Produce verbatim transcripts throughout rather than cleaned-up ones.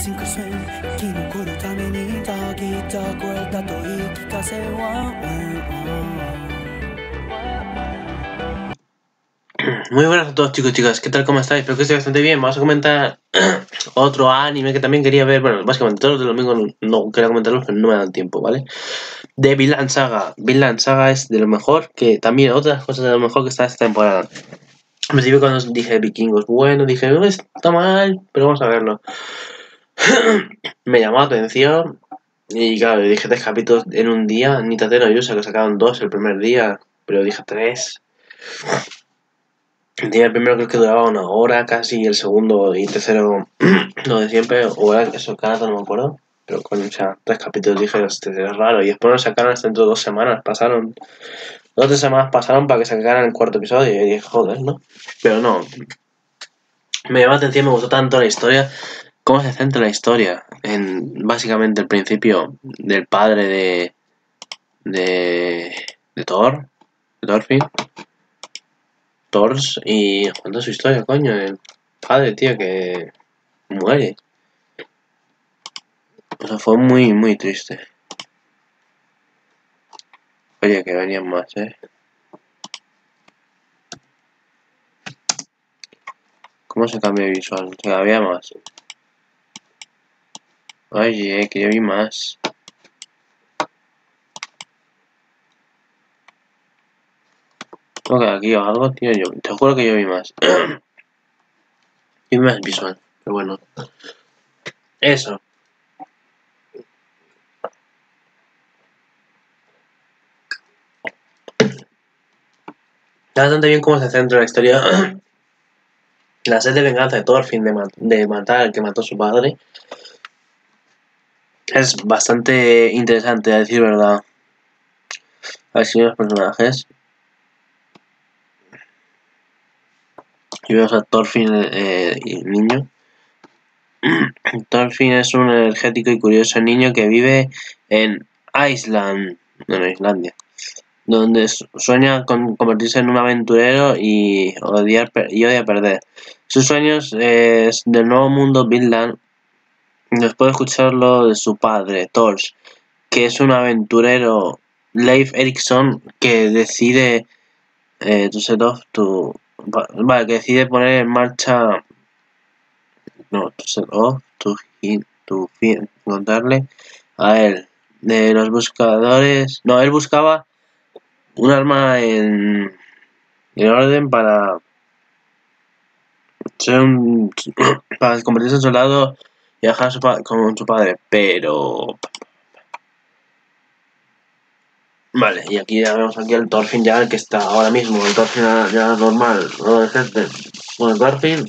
シンクス生き残るためにたぎった声だと言い聞かせは Muy buenas a todos chicos y chicas, ¿qué tal? ¿Cómo estáis? Espero que estéis bastante bien. Vamos a comentar otro anime que también quería ver. Bueno, básicamente todos los domingos no quería comentarlos, pero no me dan tiempo, ¿vale? De Vinland Saga. Vinland Saga es de lo mejor, que también otras cosas de lo mejor que está esta temporada. Al principio cuando dije vikingos, bueno, dije, no está mal, pero vamos a verlo. Me llamó la atención y claro, dije tres capítulos en un día. Ni Tateno Yusa, que sacaron dos el primer día, pero dije tres. El día primero creo que duraba una hora casi, y el segundo y tercero lo de siempre, o era eso, Kanata, no me acuerdo. Pero con o sea, tres capítulos dije, este es raro. Y después lo sacaron hasta dentro de dos semanas, pasaron. Dos o tres semanas pasaron para que sacaran el cuarto episodio y dije, joder, ¿no? Pero no. Me llamó la atención, me gustó tanto la historia. ¿Cómo se centra la historia? En básicamente el principio del padre de. de. de Thor. De Thorfinn. Thors y cuenta su historia, coño, el padre, tío, que muere. O sea, fue muy, muy triste. Oye, que venían más, eh. ¿Cómo se cambia el visual? Se había más. Oye, que yo vi más. Ok, aquí o algo, tío, yo te juro que yo vi más. Vi más visual, pero bueno. Eso. Está bastante bien cómo se centra la historia. La sed de venganza de Thorfinn de, mat de matar al que mató a su padre. Es bastante interesante, a decir verdad. A ver si los personajes. Y vemos a Thorfinn, eh, niño. Thorfinn es un energético y curioso niño que vive en Island, no, en Islandia, donde sueña con convertirse en un aventurero y odiar y odia perder. Sus sueños es del nuevo mundo Vinland. Después de escucharlo de su padre, Thors, que es un aventurero, Leif Erikson, que decide eh, to set off to, vale, que decide poner en marcha no, to set off to hit, to encontrarle a él. De los buscadores, no, él buscaba un arma en, en orden para ser un, para convertirse en soldado y viajar su con su padre, pero vale, y aquí ya vemos aquí el Thorfinn ya el que está ahora mismo, el Thorfinn ya, ya normal, no de gente. Bueno, el Thorfinn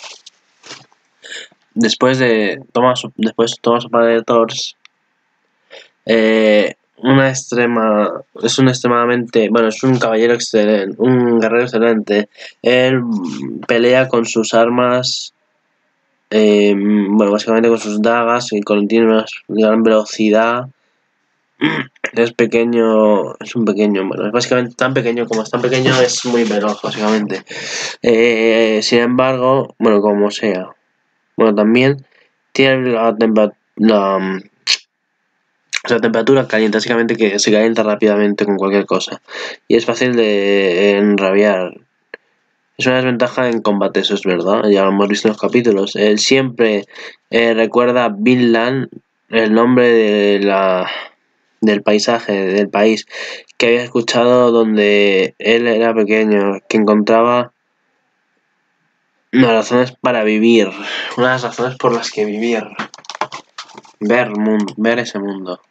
después de toma su, después toma su padre de Thors, eh, una extrema, es un extremadamente, bueno, es un caballero excelente, un guerrero excelente. Él pelea con sus armas, eh, bueno, básicamente con sus dagas, y con, tiene una gran velocidad. Es pequeño, es un pequeño, bueno, es básicamente tan pequeño como es tan pequeño, es muy veloz, básicamente. Eh, sin embargo, bueno, como sea, bueno, también tiene la temperatura, la, o sea, temperatura caliente, básicamente que se calienta rápidamente con cualquier cosa. Y es fácil de enrabiar. Es una desventaja en combate, eso es verdad, ya lo hemos visto en los capítulos. Él siempre eh, recuerda a Vinland, el nombre de la... del paisaje, del país que había escuchado donde él era pequeño, que encontraba unas razones para vivir, unas razones por las que vivir, ver, mundo, ver ese mundo.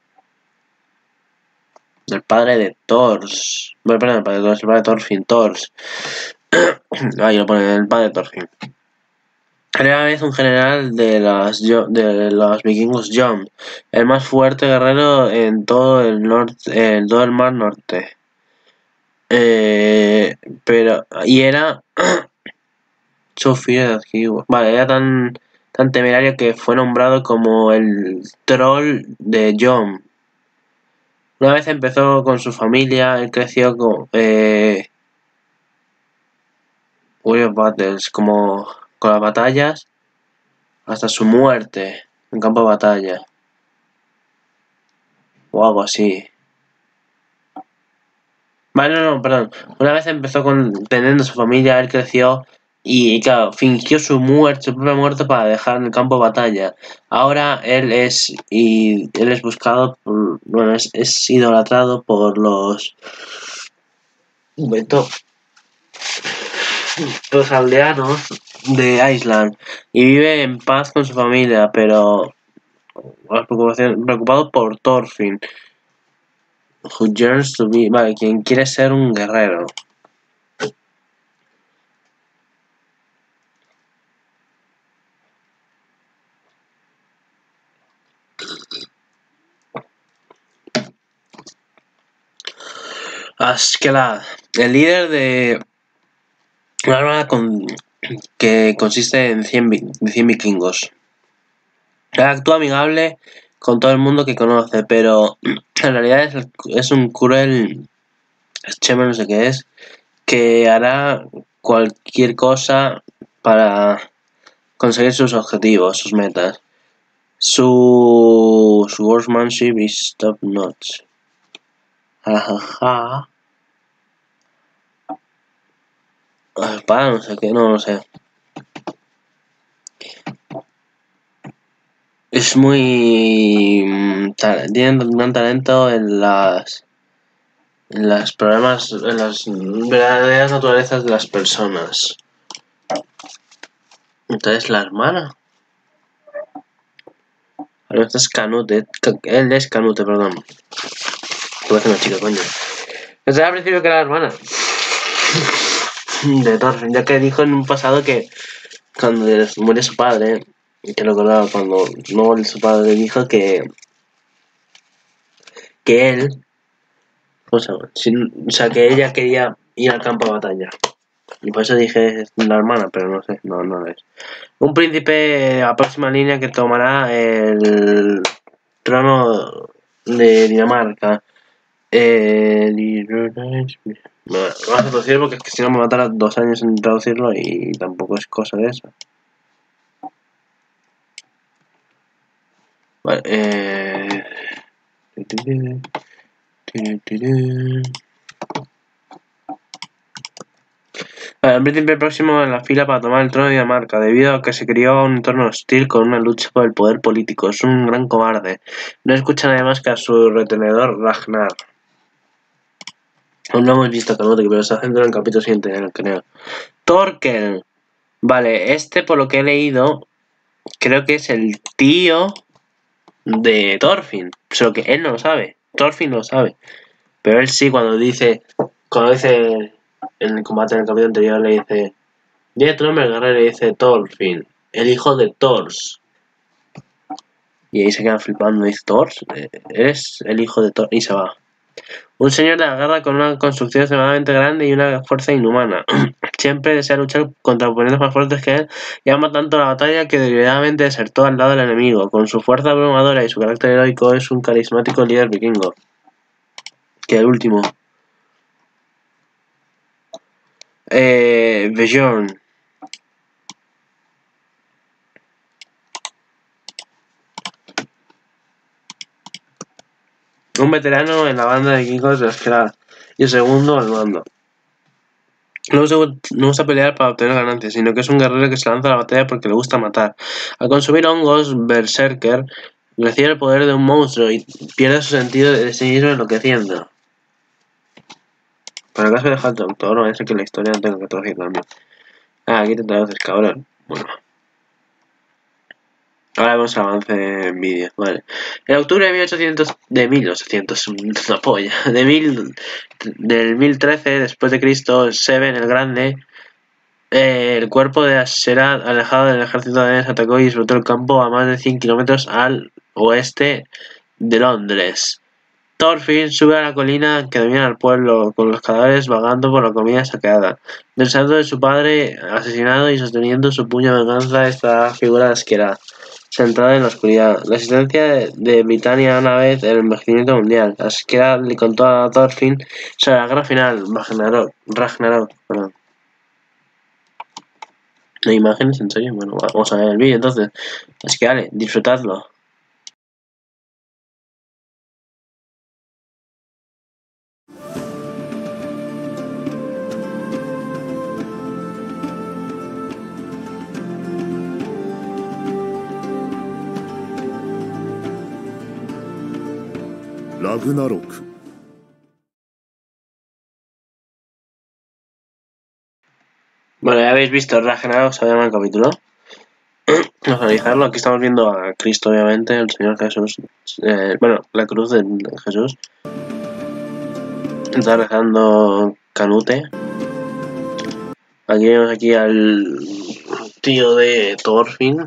El padre de Thors, bueno, perdón, el padre de Thors, el padre de Thorfinn, Thors. Ahí lo pone, el padre de Thorfinn. Era vez un general de las de los vikingos Jon, el más fuerte guerrero en todo el norte, en todo el mar norte. Eh, pero y era Sofía aquí, vale, era tan tan temerario que fue nombrado como el troll de Jon. Una vez empezó con su familia, él creció con eh, Warrior Battles, como con las batallas. hasta su muerte en campo de batalla. O algo así. Vale, no, no, perdón. Una vez empezó con teniendo su familia, él creció y, claro, fingió su muerte, su propia muerte para dejar en el campo de batalla. Ahora él es y él es buscado por, bueno, es, es idolatrado por los Beto, los aldeanos de Island y vive en paz con su familia, pero preocupado por Thorfinn, who yearns to be, vale, quien quiere ser un guerrero. Askeladd, el líder de una armada con, que consiste en cien, de cien vikingos. Él actúa amigable con todo el mundo que conoce, pero en realidad es, es un cruel chema, no sé qué es, que hará cualquier cosa para conseguir sus objetivos, sus metas. Su, su workmanship is top notch. Jajaja. Para, no sé qué, no lo sé. Es muy... tiene un gran talento en las... en los problemas, en las verdaderas naturalezas de las personas. Entonces la hermana. Ahora esta es Canute. Él es Canute, perdón. Te voy a hacer una chica, coño. Pensaba al principio que era la hermana de Thorfinn, ya que dijo en un pasado que cuando murió su padre, que lo recordaba cuando no murió su padre, dijo que que él, o sea, sin, o sea, que ella quería ir al campo de batalla. Y por eso dije la hermana, pero no sé, no, no es. Un príncipe a próxima línea que tomará el trono de Dinamarca. Eh, bueno, vamos a traducir porque es que si no me matará dos años en traducirlo y tampoco es cosa de eso. Vale, eh... El príncipe próximo en la fila para tomar el trono de Dinamarca, debido a que se crió un entorno hostil con una lucha por el poder político. Es un gran cobarde. No escucha nada más que a su retenedor Ragnar. Aún no hemos visto a Canute, pero se centra en el capítulo siguiente, creo. Thorkel. Vale, este por lo que he leído, creo que es el tío de Thorfinn. Solo que él no lo sabe. Thorfinn no lo sabe. Pero él sí, cuando dice... Cuando dice... En el combate en el capítulo anterior le dice... Dile tu nombre, el guerrero, le dice Thorfinn, el hijo de Thors. Y ahí se quedan flipando, dice Thors, eres el hijo de Thor, y se va. Un señor de la guerra con una construcción extremadamente grande y una fuerza inhumana. Siempre desea luchar contra oponentes más fuertes que él y ama tanto la batalla que deliberadamente desertó al lado del enemigo. Con su fuerza abrumadora y su carácter heroico es un carismático líder vikingo. Que el último. Eh, Bjorn. Un veterano en la banda de vikingos de Askeladd y el segundo al mando. No usa, no usa pelear para obtener ganancias, sino que es un guerrero que se lanza a la batalla porque le gusta matar. Al consumir hongos, Berserker recibe el poder de un monstruo y pierde su sentido de sí mismo enloqueciendo. Para acaso deja el traductor, no es que la historia no tenga que traducir también. Ah, aquí te traduces, cabrón. Bueno. Ahora vemos el avance en vídeo, vale. En octubre de mil ochocientos, de mil ochocientos, una polla, de mil, del mil trece después de Cristo, Seven el Grande, eh, el cuerpo de Askeladd, alejado del ejército danés, atacó y explotó el campo a más de cien kilómetros al oeste de Londres. Thorfinn sube a la colina que domina el pueblo, con los cadáveres vagando por la comida saqueada. Del santo de su padre asesinado y sosteniendo su puño de venganza está la figura de Askeladd, centrada en la oscuridad. La existencia de, de Britania una vez el envejecimiento mundial. Askeladd le contó a Thorfinn sobre la guerra final, Ragnarok, Ragnarok, perdón. ¿No hay imágenes? ¿En serio? Bueno, vamos a ver el vídeo entonces. Así que vale, disfrutadlo. Ragnarok. Bueno, ya habéis visto Ragnarok, se llama el capítulo. Vamos a analizarlo. Aquí estamos viendo a Cristo, obviamente, el Señor Jesús. Eh, bueno, la cruz de Jesús. Está rezando Canute. Aquí vemos aquí al tío de Thorfinn.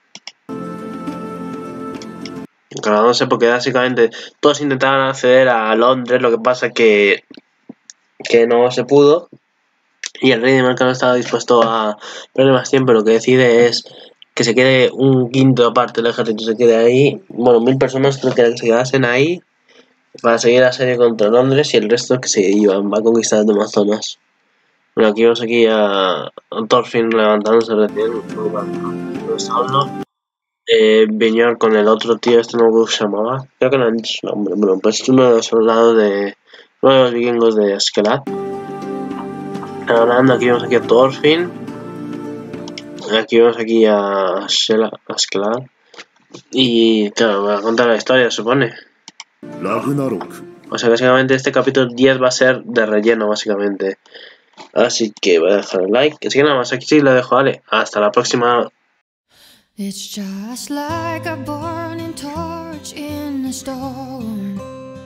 Claro, no sé, porque básicamente todos intentaban acceder a Londres, lo que pasa que, que no se pudo. Y el rey de Marca no estaba dispuesto a perder más tiempo. Lo que decide es que se quede un quinto aparte del ejército, se quede ahí. Bueno, mil personas creo que se quedasen ahí para seguir la serie contra Londres y el resto que se iban, va a conquistar demás zonas. Bueno, aquí vemos aquí a, a Thorfinn levantándose recién. No está hablando. Eh, Viñor con el otro tío, este no me se llamaba. Creo que no han dicho su nombre. Bueno, pues es uno de los soldados de. Uno de los vikingos de Askelat. Hablando, aquí vemos aquí a Thorfinn. Aquí vemos aquí a Askelat. Y claro, va a contar la historia, supone. Ragnarok. O sea, básicamente este capítulo diez va a ser de relleno, básicamente. Así que voy a dejar el like. Así que nada más, aquí sí lo dejo, vale. Hasta la próxima. It's just like a burning torch in a storm,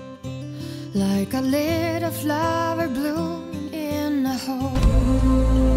like a little flower bloom in a hole.